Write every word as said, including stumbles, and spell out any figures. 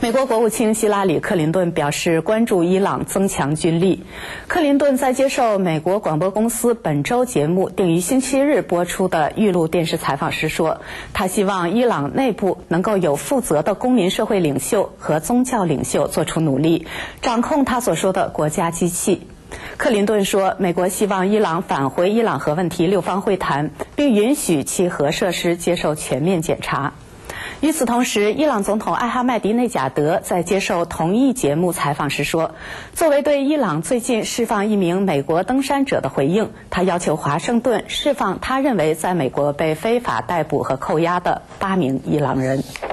美国国务卿希拉里·克林顿表示关注伊朗增强军力。克林顿在接受美国广播公司本周节目定于星期日播出的预录电视采访时说，他希望伊朗内部能够有负责的公民社会领袖和宗教领袖做出努力，掌控他所说的国家机器。克林顿说，美国希望伊朗返回伊朗核问题六方会谈，并允许其核设施接受全面检查。与此同时，伊朗总统艾哈迈迪内贾德在接受同一节目采访时说，作为对伊朗最近释放一名美国登山者的回应，他要求华盛顿释放他认为在美国被非法逮捕和扣押的八名伊朗人。